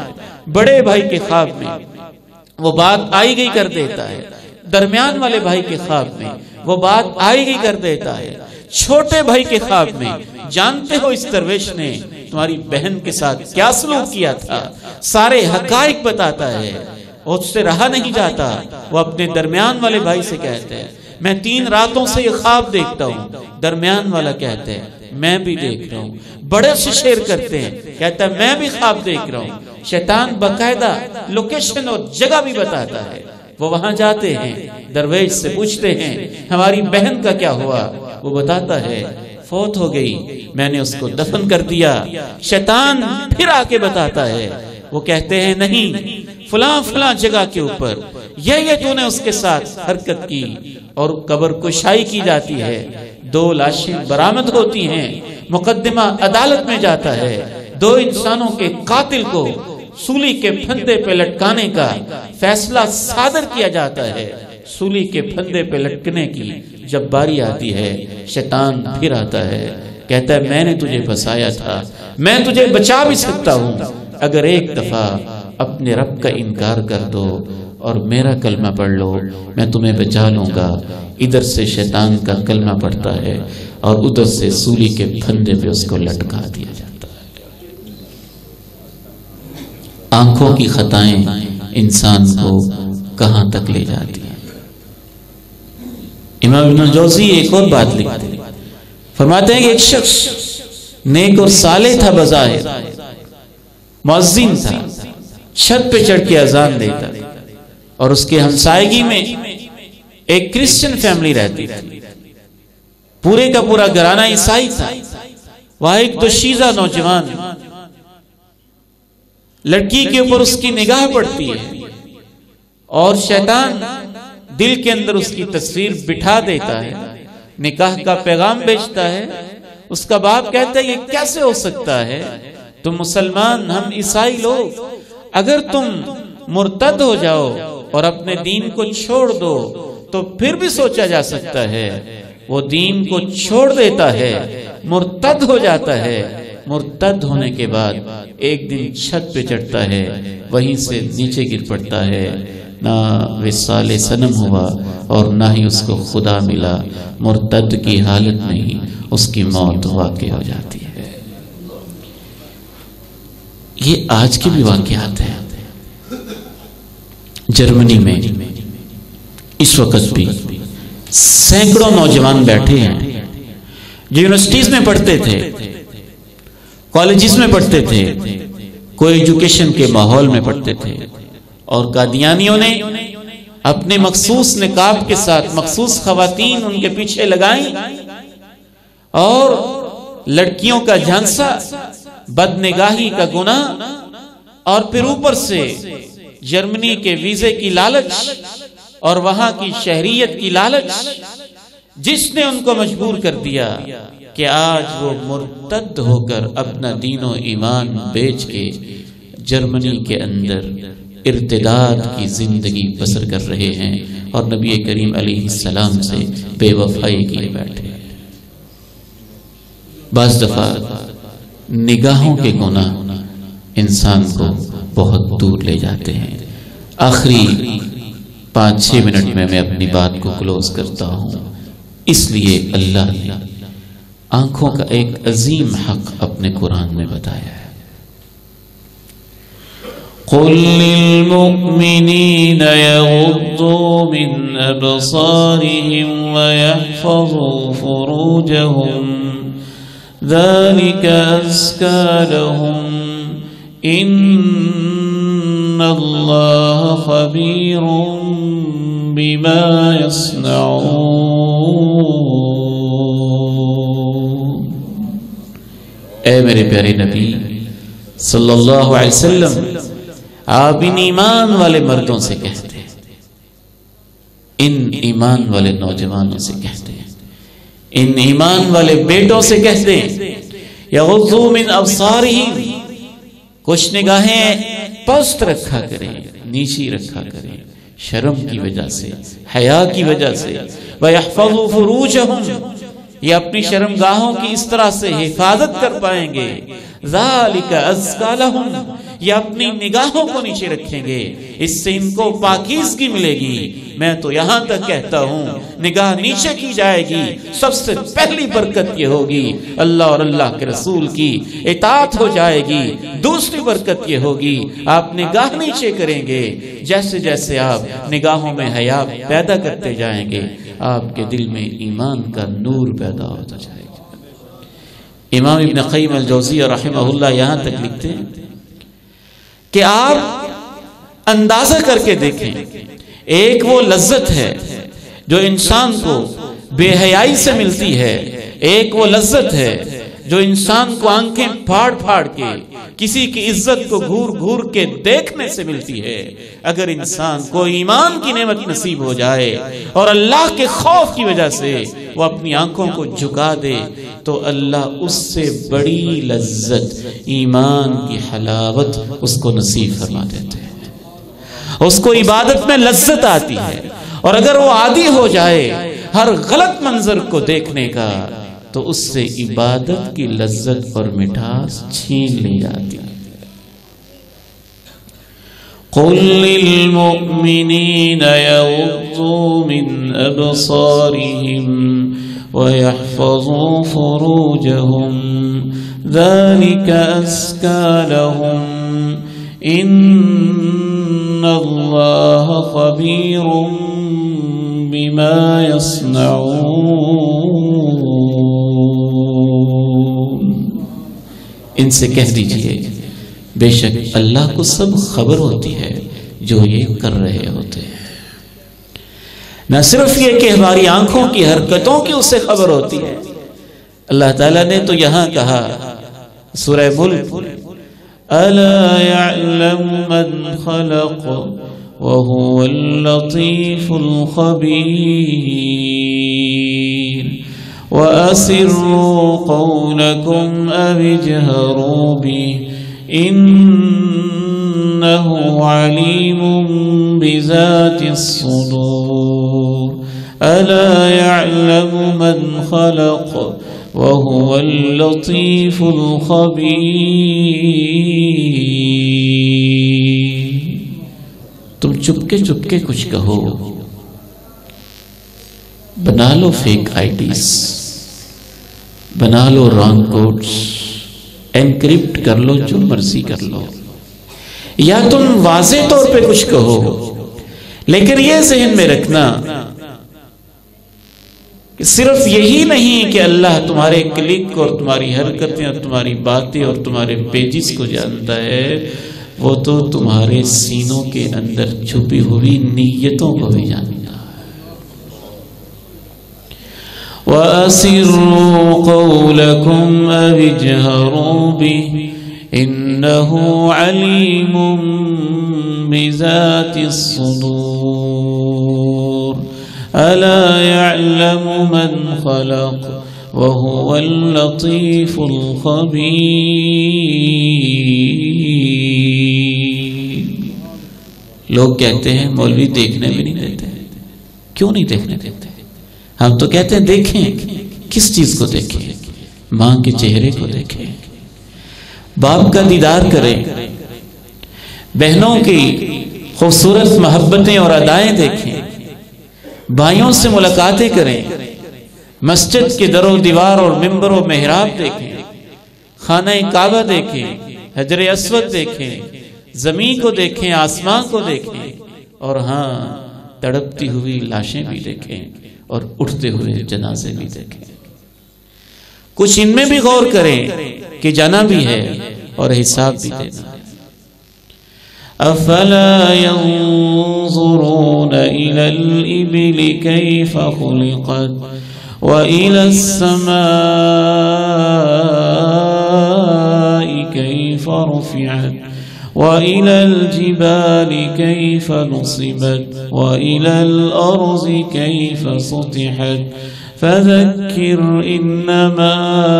بڑے بھائی کے خواب میں وہ بات آئی گئی کر دیتا ہے، درمیان والے بھائی کے خواب میں وہ بات آئی گئی کر دیتا ہے، چھوٹے بھائی کے خواب میں جانتے ہو اس درویش نے تمہاری بہن کے ساتھ کیا سلوک کیا تھا، سارے حقائق بتاتا ہے، اس سے رہا نہیں جاتا۔ وہ اپنے درمیان والے بھائی سے کہتے ہیں میں 3 راتوں سے یہ خواب دیکھتا ہوں۔ درمیان والا کہتے ہیں میں بھی دیکھ رہا ہوں۔ بڑے سے شیئر کرتے ہیں، کہتا ہے میں بھی خواب دیکھ رہا ہوں۔ شیطان باقاعدہ لوکیشن اور جگہ بھی بتاتا ہے۔ وہ وہاں جاتے ہیں، درویش سے پوچھتے ہیں ہماری بہن کا کیا ہوا؟ وہ بتاتا ہے فوت ہو گئی، میں نے اس کو دفن کر دیا۔ شیطان پھر آ کے بتاتا ہے، وہ کہتے ہیں نہیں، فلاں فلاں جگہ کے اوپر یہ تو نے اس کے ساتھ حرکت کی، اور قبر کشائی کی جاتی ہے، 2 لاشیں برآمد ہوتی ہیں، مقدمہ عدالت میں جاتا ہے، 2 انسانوں کے قاتل کو سولی کے پھندے پہ لٹکانے کا فیصلہ صادر کیا جاتا ہے۔ سولی کے پھندے پہ لٹکنے کی جب باری آتی ہے، شیطان پھر آتا ہے، کہتا ہے میں نے تجھے بچایا تھا، میں تجھے بچا بھی سکتا ہوں، اگر ایک دفعہ اپنے رب کا انکار کر دو اور میرا کلمہ پڑھ لو، میں تمہیں بچا لوں گا۔ ادھر سے شیطان کا کلمہ پڑھتا ہے اور ادھر سے سولی کے پھندے پہ اس کو لٹکا دیا جاتا ہے۔ آنکھوں کی خطائیں انسان کو کہاں تک لے جاتی ہیں۔ امام ابن جوزی ایک اور بات لکھتے ہیں، فرماتے ہیں کہ ایک شخص نیک اور صالح تھا، بظاہر مؤذن تھا، چھت پہ چڑھ کے اذان دیتا تھا، اور اس کے ہمسائیگی میں ایک کرسچن فیملی رہتی تھی، پورے کا پورا گھرانہ عیسائی تھا۔ وہاں ایک دوشیزہ نوجوان لڑکی کے اوپر اس کی نگاہ پڑتی ہے، اور شیطان دل کے اندر اس کی تصویر بٹھا دیتا ہے، نکاح کا پیغام بیچتا ہے۔ اس کا باپ کہتا ہے یہ کیسے ہو سکتا ہے، تم مسلمان، ہم عیسائی لوگ، اگر تم مرتد ہو جاؤ اور اپنے دین کو چھوڑ دو تو پھر بھی سوچا جا سکتا ہے۔ وہ دین کو چھوڑ دیتا ہے، مرتد ہو جاتا ہے، مرتد ہونے کے بعد ایک دن چھت پہ چڑھتا ہے، وہیں سے نیچے گر پڑتا ہے، نہ وصال صنم ہوا اور نہ ہی اس کو خدا ملا، مرتد کی حالت میں ہی اس کی موت واقع ہو جاتی ہے۔ یہ آج کے بھی واقعات ہیں۔ جرمنی میں اس وقت بھی سینکڑوں نوجوان بیٹھے ہیں جو یونیورسٹیز میں پڑھتے تھے، کالجز میں پڑھتے تھے، کوئی ایجوکیشن کے ماحول میں پڑھتے تھے، اور قادیانیوں نے اپنے مخصوص نقاب کے ساتھ مخصوص خواتین ان کے پیچھے لگائیں، اور لڑکیوں کا جھانسا، بدنگاہی کا گناہ، اور پھر اوپر سے جرمنی کے ویزے کی لالچ اور وہاں کی شہریت کی لالچ، جس نے ان کو مجبور کر دیا کہ آج وہ مرتد ہو کر اپنا دین و ایمان بیچ کے جرمنی کے اندر ارتداد کی زندگی بسر کر رہے ہیں، اور نبی کریم علیہ السلام سے بے وفائی کیے بیٹھے ہیں۔ بعض دفعہ نگاہوں کے گناہ انسان کو بہت دور لے جاتے ہیں۔ آخری 5-6 منٹ میں اپنی بات کو کلوز کرتا ہوں، اس لیے اللہ نے آنکھوں کا ایک عظیم حق اپنے قرآن میں بتایا ہے۔ قُلْ لِلْمُؤْمِنِينَ يَغُضُّوا مِنْ أَبْصَارِهِمْ وَيَحْفَظُوا فُرُوجَهُمْ ذَلِكَ أَزْكَى لَهُمْ إِنَّ اللَّهَ خَبِيرٌ بِمَا يَصْنَعُونَ۔ اے میرے پیارے نبی صلی اللہ علیہ وسلم، آپ ان ایمان والے مردوں سے کہتے ہیں، ان ایمان والے نوجوانوں سے کہتے ہیں، ان ایمان والے بیٹوں سے کہتے ہیں، یغضوا من ابصارہم، کچھ نگاہیں پست رکھا کریں، نیچی رکھا کریں، شرم کی وجہ سے، حیا کی وجہ سے، وَيَحْفَظُوا فُرُوجَهُمْ، یہ اپنی شرمگاہوں کی اس طرح سے حفاظت کر پائیں گے. ذالک ازکا لہم، یہ اپنی نگاہوں کو نیچے رکھیں گے، اس سے ان کو پاکیزگی ملے گی. میں تو یہاں تک کہتا ہوں نگاہ نیچے کی جائے گی، سب سے پہلی برکت یہ ہوگی اللہ اور اللہ کے رسول کی اطاعت ہو جائے گی. دوسری برکت یہ ہوگی آپ نگاہ نیچے کریں گے، جیسے جیسے آپ نگاہوں میں حیا پیدا کرتے جائیں گے آپ کے دل میں ایمان کا نور پیدا ہوتا جائے گا. امام ابن قیم الجوزیہ رحمہ اللہ یہاں تک لکھتے ہیں کہ آپ اندازہ کر کے دیکھیں، ایک وہ لذت ہے جو انسان کو بے حیائی سے ملتی ہے، ایک وہ لذت ہے جو انسان کو آنکھیں پھاڑ پھاڑ کے کسی کی عزت کو گھور گھور کے دیکھنے سے ملتی ہے. اگر انسان کو ایمان کی نعمت نصیب ہو جائے اور اللہ کے خوف کی وجہ سے وہ اپنی آنکھوں کو جھکا دے تو اللہ اس سے بڑی لذت ایمان کی حلاوت اس کو نصیب فرما دیتے ہیں. اس کو عبادت میں لذت آتی ہے، اور اگر وہ عادی ہو جائے ہر غلط منظر کو دیکھنے کا تو اس سے عبادت کی لذت اور مٹھاس چھین لی جاتی ہے. قُلْ لِلْمُؤْمِنِينَ يَغُضُّوا مِنْ أَبْصَارِهِمْ وَيَحْفَظُوا فُرُوجَهُمْ ذَلِكَ أَزْكَى لَهُمْ إِنَّ اللَّهَ خَبِيرٌ بِمَا يَصْنَعُونَ. ان سے کہہ دیجئے بے شک اللہ کو سب خبر ہوتی ہے جو یہ کر رہے ہوتے ہیں. نہ صرف یہ کہ ہماری آنکھوں کی حرکتوں کی اسے خبر ہوتی ہے، اللہ تعالیٰ نے تو یہاں کہا سورہ ملک أَلَا يَعْلَمُ مَنْ خَلَقَ وَهُوَ اللَّطِيفُ الْخَبِيرُ وَأَسِرُّوا قَوْلَكُمْ أَوِ اجْهَرُوا بِهِ إِنَّهُ عَلِيمٌ بِذَاتِ الصُّدُورِ أَلَا يَعْلَمُ مَنْ خَلَقَ وَهُوَ اللَّطِيفُ الْخَبِيرُ. تم چپکے چپکے کچھ کہو، بنا لو فیک آئی ڈیز، بنا لو رانگ کوڈز، انکرپٹ کر لو، جو مرضی کر لو، یا تم واضح طور پہ کچھ کہو، لیکن یہ ذہن میں رکھنا کہ صرف یہی نہیں کہ اللہ تمہارے کلک اور تمہاری حرکتیں اور تمہاری باتیں اور تمہارے پیجز کو جانتا ہے، وہ تو تمہارے سینوں کے اندر چھپی ہوئی نیتوں کو بھی جانتا ہے. وَأَسِرُّوا قَوْلَكُمْ أَوِ اجْهَرُوا بِهِ إِنَّهُ عَلِيمٌ بِذَاتِ الصُّدُورِ أَلَا يَعْلَمُ مَنْ خَلَقَ وَهُوَ اللَّطِيفُ الْخَبِيرُ. لوگ کہتے ہیں مولوی دیکھنے بھی نہیں دیتے. کیوں نہیں دیکھنے دیتے؟ ہم تو کہتے ہیں دیکھیں. کس چیز کو دیکھیں؟ ماں کے چہرے کو دیکھیں، باپ کا دیدار کریں، بہنوں کی خوبصورت محبتیں اور ادائیں دیکھیں، بھائیوں سے ملاقاتیں کریں، مسجد کے در و دیوار اور ممبر و محراب دیکھیں، خانہ کعبہ دیکھیں، حجر اسود دیکھیں، زمین کو دیکھیں، آسمان کو دیکھیں، اور ہاں تڑپتی ہوئی لاشیں بھی دیکھیں اور اٹھتے ہوئے جنازے بھی دیکھیں. کچھ ان میں بھی غور کریں کہ جانا بھی ہے اور حساب بھی دینا ہے. افلا ينظرون الى الابل كيف خلقت والى السماء كيف رفعت وإلى الجبال كيف نصبت وإلى الأرض كيف سطحت فذكر إنما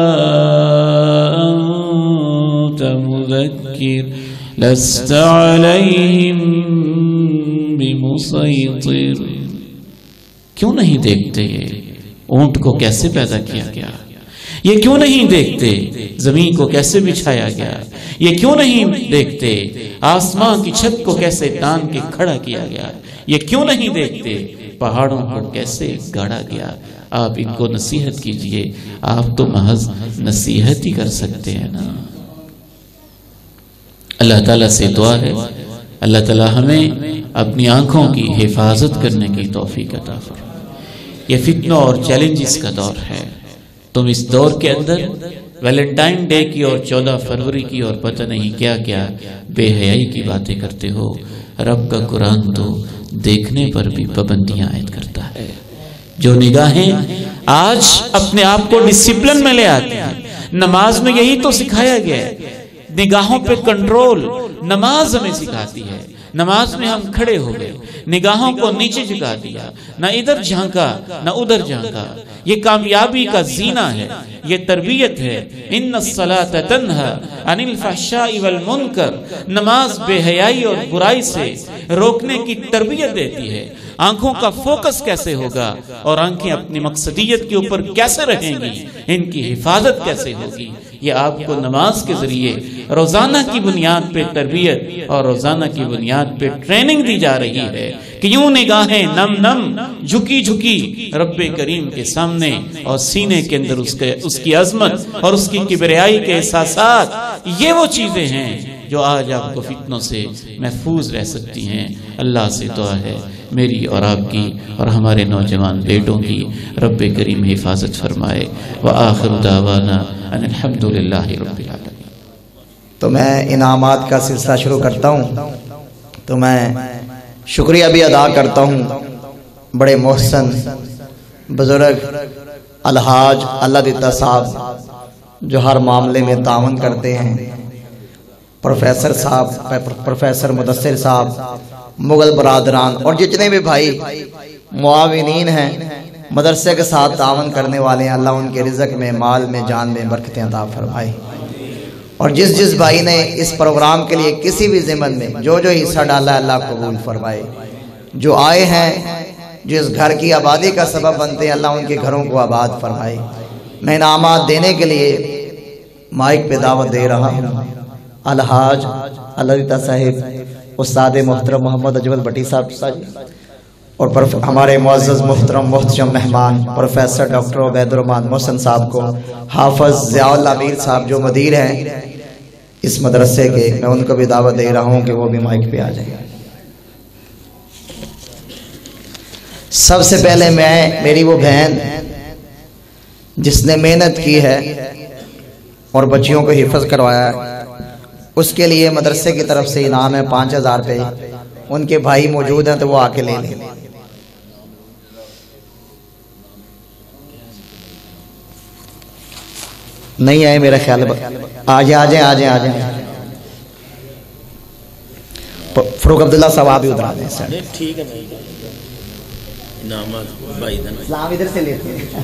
أنت مذكر لست عليهم بمسيطر. کیوں نہیں دیکھتے اونٹ کو کیسے پیدا کیا گیا؟ یہ کیوں نہیں دیکھتے زمین کو کیسے بچھایا گیا؟ یہ کیوں نہیں دیکھتے آسمان کی چھت کو کیسے تان کے کھڑا کیا گیا؟ یہ کیوں نہیں دیکھتے پہاڑوں کو کیسے گاڑا گیا؟ آپ ان کو نصیحت کیجئے، آپ تو محض نصیحت ہی کر سکتے ہیں نا۔ اللہ تعالیٰ سے دعا ہے اللہ تعالیٰ ہمیں اپنی آنکھوں کی حفاظت کرنے کی توفیق عطا فرمائے۔ یہ فتنوں اور چیلنجز کا دور ہے، تم اس دور کے اندر ویلنٹائن ڈے کی اور 14 فروری کی اور پتہ نہیں کیا کیا بے حیائی کی باتیں کرتے ہو۔ رب کا قرآن تو دیکھنے پر بھی پابندیاں عائد کرتا ہے۔ جو نگاہیں آج اپنے آپ کو ڈسپلن میں لے آتی ہیں، نماز میں یہی تو سکھایا گیا ہے، نگاہوں پہ کنٹرول نماز ہمیں سکھاتی ہے۔ نماز میں ہم کھڑے ہو گئے، نگاہوں کو نیچے جھکا دیا، نہ ادھر جھانکا نہ ادھر جھانکا۔ یہ کامیابی کا زینہ ہے، یہ تربیت ہے۔ ان الصلاۃ تنہی عن الفحشاء والمنکر، نماز بے حیائی اور برائی سے روکنے کی تربیت دیتی ہے۔ آنکھوں کا فوکس کیسے ہوگا اور آنکھیں اپنی مقصدیت کے اوپر کیسے رہیں گی، ان کی حفاظت کیسے ہوگی، یہ آپ کو نماز کے ذریعے روزانہ کی بنیاد پہ تربیت اور روزانہ کی بنیاد پہ ٹریننگ دی جا رہی ہے کہ یوں نگاہیں نم نم جھکی جھکی رب کریم کے سامنے، اور سینے کے اندر اس کی عظمت اور اس کی کبریائی کے احساسات، یہ وہ چیزیں ہیں جو آج آپ کو فتنوں سے محفوظ رہ سکتی ہیں۔ اللہ سے دعا ہے میری اور آپ کی اور ہمارے نوجوان بیٹوں کی رب کریم حفاظت فرمائے۔ وآخر دعوانا ان الحمدللہ رب العالمین۔ تو میں انعامات کا سلسلہ شروع کرتا ہوں، تو میں شکریہ بھی ادا کرتا ہوں بڑے محسن بزرگ الحاج اللہ دیتا صاحب جو ہر معاملے میں تعاون کرتے ہیں، پروفیسر صاحب، پروفیسر مدثر صاحب، مغل برادران اور جتنے بھی بھائی معاونین ہیں مدرسے کے ساتھ تعاون کرنے والے ہیں، اللہ ان کے رزق میں، مال میں، جان میں برکتیں عطا فرمائے۔ اور جس بھائی نے اس پروگرام کے لیے کسی بھی ضمن میں جو حصہ ڈالا ہے اللہ قبول فرمائے۔ جو آئے ہیں جو اس گھر کی آبادی کا سبب بنتے ہیں اللہ ان کے گھروں کو آباد فرمائے۔ میں انعامات دینے کے لیے مائک پہ دعوت دے رہا ہوں الحاج اللہ دیتا صاحب، استاد محترم محمد اجول بٹی صاحب، اور ہمارے معزز محترم محتشم مہمان پروفیسر ڈاکٹر عبید الرحمن محسن صاحب کو، حافظ ضیاء اللہ میر صاحب جو مدیر ہیں اس مدرسے کے، میں ان کو بھی دعوت دے رہا ہوں کہ وہ بھی مائک پہ آ جائیں۔ سب سے پہلے میری وہ بہن جس نے محنت کی ہے اور بچیوں کو حفظ کروایا ہے، اس کے لیے مدرسے کی طرف سے انعام ہے 5000 روپے۔ ان کے بھائی موجود ہیں تو وہ آ کے لے لیں۔ نہیں آئے میرا خیال آ جائیں۔ فروغ عبداللہ صاحب آپ بھی ادھر آ جائیں۔ ٹھیک ہے اسلام ادھر سے لیتے ہیں۔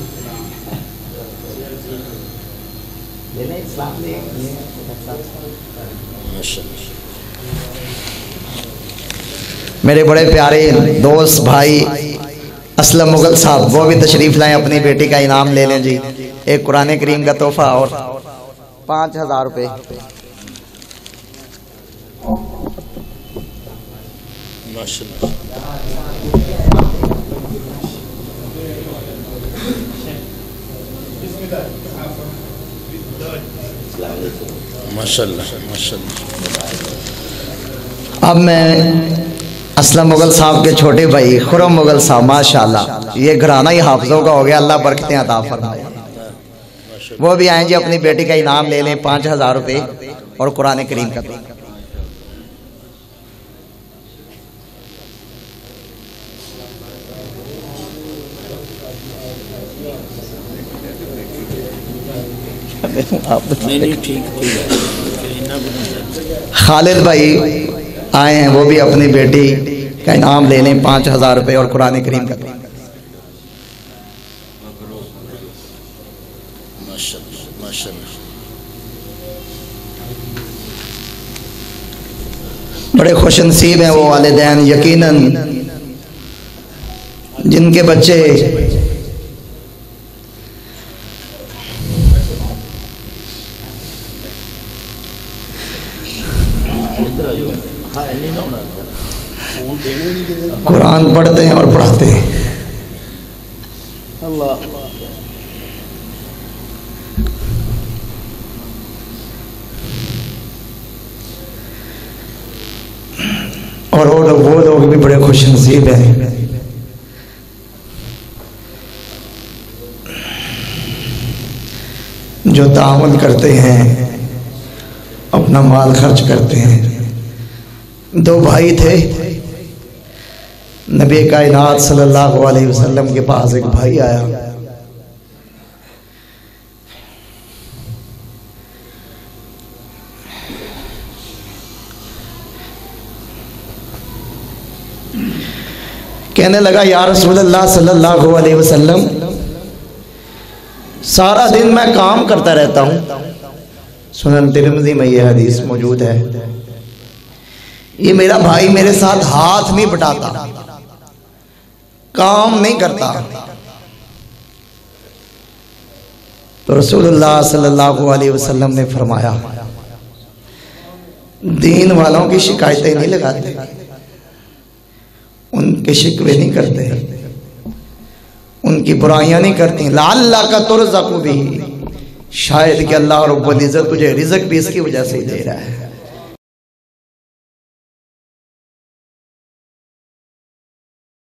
میرے بڑے پیارے دوست بھائی اسلم مغل صاحب وہ بھی تشریف لائیں، اپنی بیٹی کا انعام لے لیں جی، ایک قرآن کریم کا تحفہ اور 5000 روپے۔ اب میں اسلم مغل صاحب کے چھوٹے بھائی خرم مغل صاحب، ماشاءاللہ یہ گھرانہ ہی حافظوں کا ہو گیا، اللہ برکتیں عطا فرمائے، وہ بھی آئیں جی، اپنی بیٹی کا انعام لے لیں 5000 روپے اور قرآن کریم کا تحفہ۔ خالد بھائی آئے ہیں، وہ بھی اپنی بیٹی کا انعام لے لیں 5000 روپے اور قرآن کریم کا۔ بڑے خوش نصیب ہیں وہ والدین یقیناً جن کے بچے قرآن پڑھتے ہیں اور پڑھاتے ہیں. اور وہ لوگ بھی بڑے خوش نصیب ہیں جو تعاون کرتے ہیں، اپنا مال خرچ کرتے ہیں. 2 بھائی تھے. نبی کائنات صلی اللہ علیہ وسلم کے پاس ایک بھائی آیا. کہنے لگا یا رسول اللہ صلی اللہ علیہ وسلم، سارا دن میں کام کرتا رہتا ہوں. سنن ترمذی میں یہ حدیث موجود ہے. یہ میرا بھائی میرے ساتھ ہاتھ نہیں بٹاتا، کام نہیں کرتا. تو رسول اللہ صلی اللہ علیہ وسلم نے فرمایا دین والوں کی شکایتیں نہیں لگاتے، ان کے شکوے نہیں کرتے، ان کی برائیاں نہیں کرتی. لعلک ترزق بہ، شاید کہ اللہ رب العزت تجھے رزق بھی اس کی وجہ سے ہی دے رہا ہے.